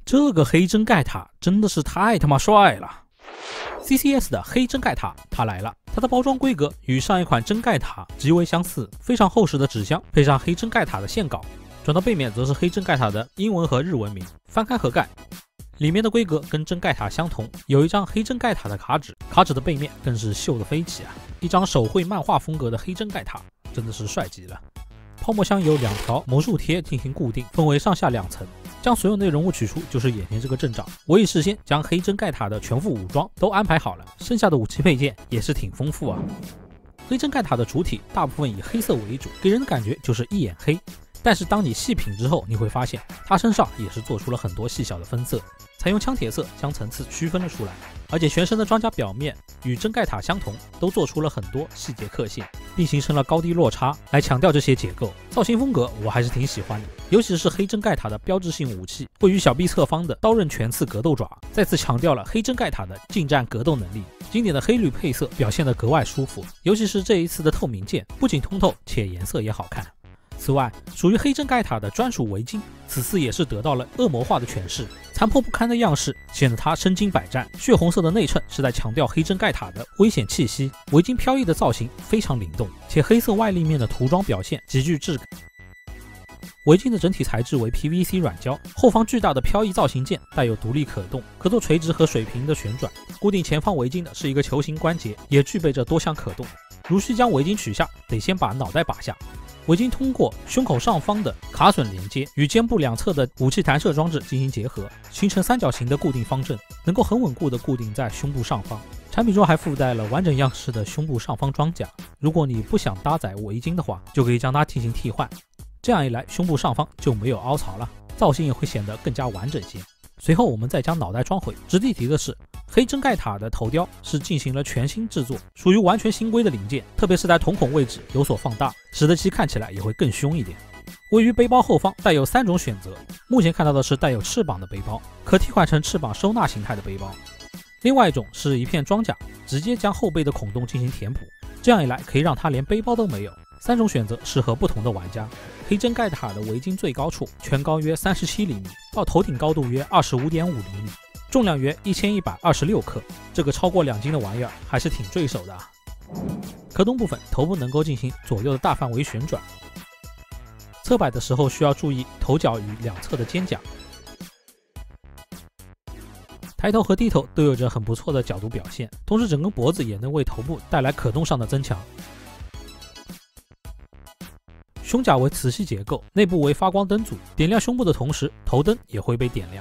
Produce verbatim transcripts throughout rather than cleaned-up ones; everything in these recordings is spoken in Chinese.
这个黑针盖塔真的是太他妈帅了 ！C C S 的黑针盖塔它来了，它的包装规格与上一款针盖塔极为相似，非常厚实的纸箱配上黑针盖塔的线稿，转到背面则是黑针盖塔的英文和日文名。翻开盒盖，里面的规格跟针盖塔相同，有一张黑针盖塔的卡纸，卡纸的背面更是秀得飞起啊！一张手绘漫画风格的黑针盖塔，真的是帅极了。泡沫箱有两条魔术贴进行固定，分为上下两层。将所有内容物取出，就是眼前这个阵仗。我已事先将黑针盖塔的全副武装都安排好了，剩下的武器配件也是挺丰富啊。黑针盖塔的主体大部分以黑色为主，给人的感觉就是一眼黑。但是当你细品之后，你会发现它身上也是做出了很多细小的分色，采用枪铁色将层次区分了出来，而且全身的装甲表面与针盖塔相同，都做出了很多细节刻线，并形成了高低落差来强调这些结构。造型风格我还是挺喜欢的，尤其是黑针盖塔的标志性武器位于小臂侧方的刀刃全刺格斗爪，再次强调了黑针盖塔的近战格斗能力。经典的黑绿配色表现得格外舒服，尤其是这一次的透明剑，不仅通透，且颜色也好看。此外，属于黑针盖塔的专属围巾，此次也是得到了恶魔化的诠释，残破不堪的样式显得它身经百战。血红色的内衬是在强调黑针盖塔的危险气息，围巾飘逸的造型非常灵动，且黑色外立面的涂装表现极具质感。围巾的整体材质为 P V C 软胶，后方巨大的飘逸造型件带有独立可动，可做垂直和水平的旋转。固定前方围巾的是一个球形关节，也具备着多项可动。如需将围巾取下，得先把脑袋拔下。围巾通过胸口上方的卡榫连接，与肩部两侧的武器弹射装置进行结合，形成三角形的固定方阵，能够很稳固地固定在胸部上方。产品中还附带了完整样式的胸部上方装甲，如果你不想搭载围巾的话，就可以将它进行替换。这样一来，胸部上方就没有凹槽了，造型也会显得更加完整些。随后我们再将脑袋装回。值得一提的是，黑针盖塔的头雕是进行了全新制作，属于完全新规的零件，特别是在瞳孔位置有所放大，使得其看起来也会更凶一点。位于背包后方带有三种选择，目前看到的是带有翅膀的背包，可替换成翅膀收纳形态的背包。另外一种是一片装甲，直接将后背的孔洞进行填补，这样一来可以让它连背包都没有。三种选择适合不同的玩家。黑针盖塔的围巾最高处全高约三十七厘米，到头顶高度约 二十五点五厘米，重量约一千一百二十六克，这个超过两斤的玩意儿还是挺坠手的啊。可动部分，头部能够进行左右的大范围旋转，侧摆的时候需要注意头角与两侧的肩胛，抬头和低头都有着很不错的角度表现，同时整根脖子也能为头部带来可动上的增强。胸甲为磁吸结构，内部为发光灯组，点亮胸部的同时，头灯也会被点亮。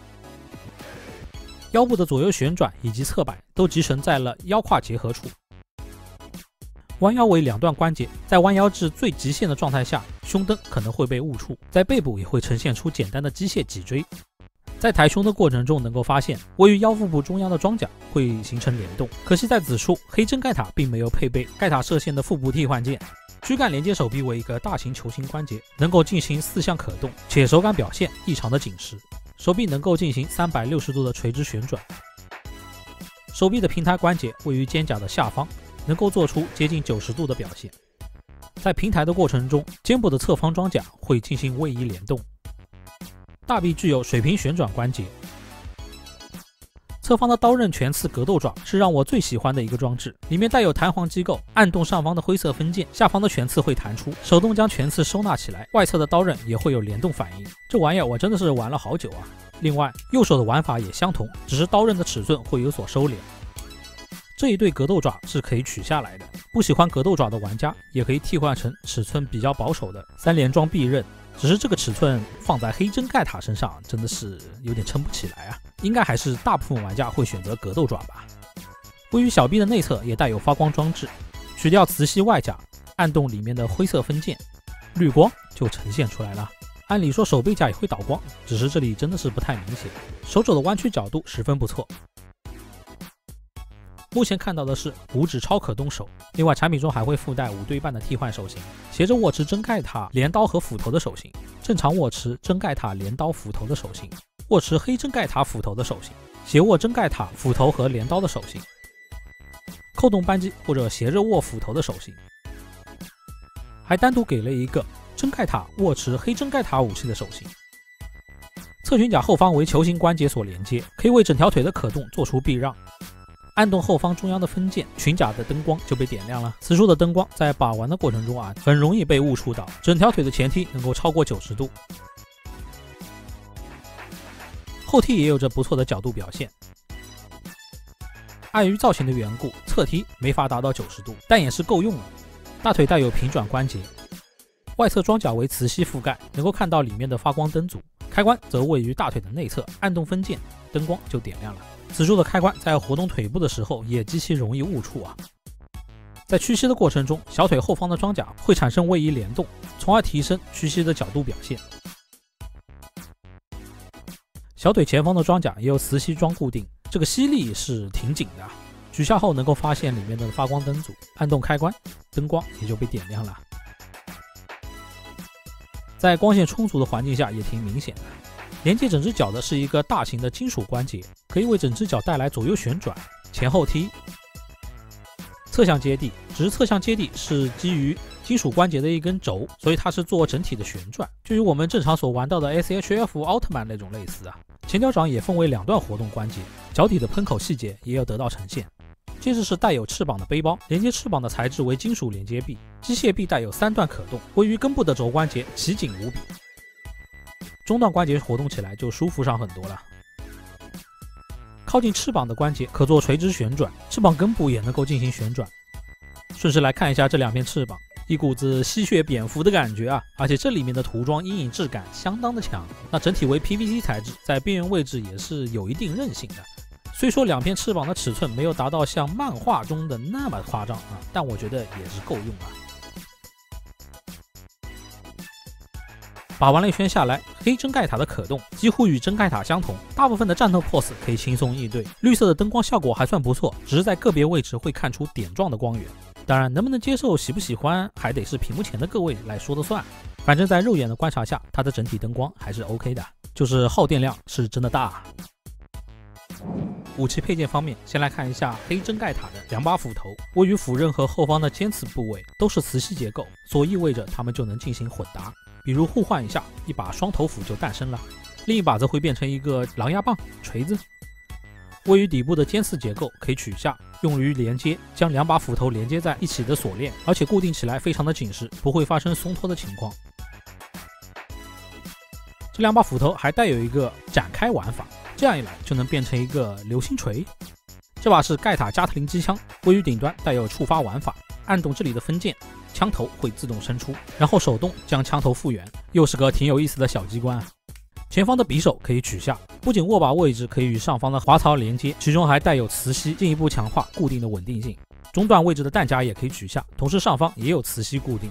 腰部的左右旋转以及侧摆都集成在了腰胯结合处。弯腰为两段关节，在弯腰至最极限的状态下，胸灯可能会被误触，在背部也会呈现出简单的机械脊椎。在抬胸的过程中，能够发现位于腰腹部中央的装甲会形成联动，可惜在此处黑针盖塔并没有配备盖塔射线的腹部替换件。躯干连接手臂为一个大型球形关节，能够进行四项可动，且手感表现异常的紧实。手臂能够进行三百六十度的垂直旋转。手臂的平台关节位于肩胛的下方，能够做出接近九十度的表现。在平台的过程中，肩部的侧方装甲会进行位移联动。大臂具有水平旋转关节。侧方的刀刃全刺格斗爪是让我最喜欢的一个装置，里面带有弹簧机构，按动上方的灰色分件，下方的全刺会弹出，手动将全刺收纳起来，外侧的刀刃也会有联动反应。这玩意儿我真的是玩了好久啊！另外，右手的玩法也相同，只是刀刃的尺寸会有所收敛。这一对格斗爪是可以取下来的，不喜欢格斗爪的玩家也可以替换成尺寸比较保守的三连装臂刃。只是这个尺寸放在黑针盖塔身上真的是有点撑不起来啊，应该还是大部分玩家会选择格斗爪吧。位于小臂的内侧也带有发光装置，取掉磁吸外甲，按动里面的灰色分件，绿光就呈现出来了。按理说手背甲也会导光，只是这里真的是不太明显。手肘的弯曲角度十分不错。目前看到的是五指超可动手，另外产品中还会附带五对半的替换手型，斜着握持针盖塔镰刀和斧头的手型，正常握持针盖塔镰刀斧头的手型，握持黑针盖塔斧头的手型，斜握针盖塔斧头和镰刀的手型，扣动扳机或者斜着握斧头的手型，还单独给了一个针盖塔握持黑针盖塔武器的手型。 侧裙甲后方为球形关节所连接，可以为整条腿的可动做出避让。按动后方中央的分键，裙甲的灯光就被点亮了。此处的灯光在把玩的过程中啊，很容易被误触到，整条腿的前踢能够超过九十度，后踢也有着不错的角度表现。碍于造型的缘故，侧踢没法达到九十度，但也是够用了。大腿带有平转关节，外侧装甲为磁吸覆盖，能够看到里面的发光灯组。开关则位于大腿的内侧，按动分键，灯光就点亮了。此处的开关在活动腿部的时候也极其容易误触啊。在屈膝的过程中，小腿后方的装甲会产生位移联动，从而提升屈膝的角度表现。小腿前方的装甲也有磁吸装固定，这个吸力是挺紧的，举下后能够发现里面的发光灯组，按动开关，灯光也就被点亮了。在光线充足的环境下也挺明显的。连接整只脚的是一个大型的金属关节，可以为整只脚带来左右旋转、前后踢。侧向接地，只是侧向接地是基于金属关节的一根轴，所以它是做整体的旋转，就与我们正常所玩到的 S H F 奥特曼那种类似啊。前脚掌也分为两段活动关节，脚底的喷口细节也有得到呈现。接着是带有翅膀的背包，连接翅膀的材质为金属连接臂，机械臂带有三段可动，位于根部的肘关节奇紧无比，中段关节活动起来就舒服上很多了。靠近翅膀的关节可做垂直旋转，翅膀根部也能够进行旋转。顺势来看一下这两片翅膀，一股子吸血蝙蝠的感觉啊，而且这里面的涂装阴影质感相当的强。那整体为 P V C 材质，在边缘位置也是有一定韧性的。虽说两片翅膀的尺寸没有达到像漫画中的那么夸张啊，但我觉得也是够用啊。把玩了一圈下来，黑真盖塔的可动几乎与真盖塔相同，大部分的战斗 pose 可以轻松应对。绿色的灯光效果还算不错，只是在个别位置会看出点状的光源。当然，能不能接受、喜不喜欢，还得是屏幕前的各位来说的算。反正在肉眼的观察下，它的整体灯光还是 OK 的，就是耗电量是真的大。武器配件方面，先来看一下黑真盖塔的两把斧头，位于斧刃和后方的尖刺部位都是磁吸结构，所意味着它们就能进行混搭。比如互换一下，一把双头斧就诞生了，另一把则会变成一个狼牙棒、锤子。位于底部的尖刺结构可以取下，用于连接将两把斧头连接在一起的锁链，而且固定起来非常的紧实，不会发生松脱的情况。这两把斧头还带有一个展开玩法，这样一来就能变成一个流星锤。这把是盖塔加特林机枪，位于顶端带有触发玩法，按动这里的分键，枪头会自动伸出，然后手动将枪头复原，又是个挺有意思的小机关啊。前方的匕首可以取下，不仅握把位置可以与上方的滑槽连接，其中还带有磁吸，进一步强化固定的稳定性。中段位置的弹夹也可以取下，同时上方也有磁吸固定。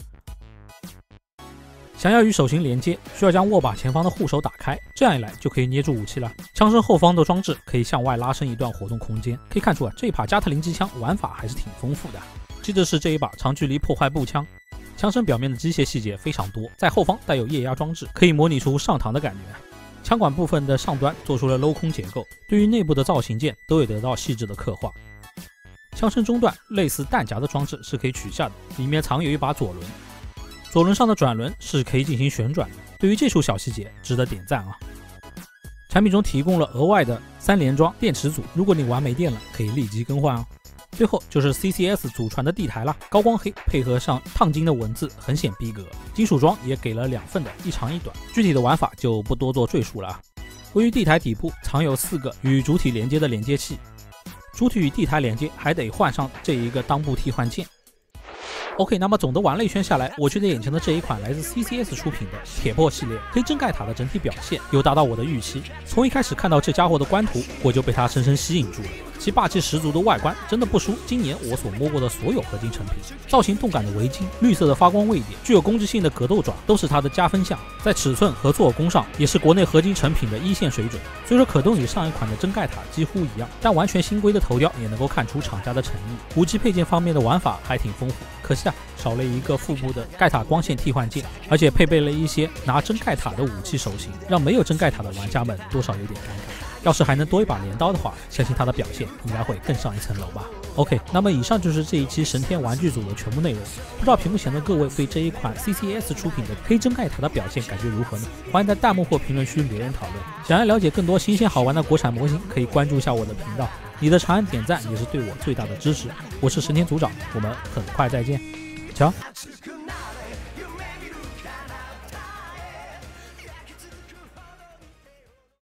想要与手型连接，需要将握把前方的护手打开，这样一来就可以捏住武器了。枪身后方的装置可以向外拉伸一段活动空间，可以看出啊，这一把加特林机枪玩法还是挺丰富的。接着是这一把长距离破坏步枪，枪身表面的机械细节非常多，在后方带有液压装置，可以模拟出上膛的感觉。枪管部分的上端做出了镂空结构，对于内部的造型件都有得到细致的刻画。枪身中段类似弹夹的装置是可以取下的，里面藏有一把左轮，左轮上的转轮是可以进行旋转的，对于这处小细节值得点赞啊。产品中提供了额外的三连装电池组，如果你玩没电了，可以立即更换哦。最后就是 C C S 祖传的地台啦，高光黑配合上烫金的文字，很显逼格。金属装也给了两份的，一长一短，具体的玩法就不多做赘述了啊。位于地台底部藏有四个与主体连接的连接器，主体与地台连接还得换上这一个裆部替换键。OK， 那么总的玩了一圈下来，我觉得眼前的这一款来自 C C S 出品的铁破系列黑真盖塔的整体表现有达到我的预期。从一开始看到这家伙的官图，我就被它深深吸引住了。其霸气十足的外观真的不输今年我所摸过的所有合金成品。造型动感的围巾、绿色的发光位点、具有攻击性的格斗爪都是它的加分项，在尺寸和做工上也是国内合金成品的一线水准。虽说可动与上一款的真盖塔几乎一样，但完全新规的头雕也能够看出厂家的诚意。武器配件方面的玩法还挺丰富，可惜啊少了一个腹部的盖塔光线替换键，而且配备了一些拿真盖塔的武器手型，让没有真盖塔的玩家们多少有点尴尬。 要是还能多一把镰刀的话，相信它的表现应该会更上一层楼吧。OK， 那么以上就是这一期神天玩具组的全部内容。不知道屏幕前的各位对这一款 C C S 出品的黑针盖塔的表现感觉如何呢？欢迎在弹幕或评论区留言讨论。想要了解更多新鲜好玩的国产模型，可以关注一下我的频道。你的长按点赞也是对我最大的支持。我是神天组长，我们很快再见，瞧。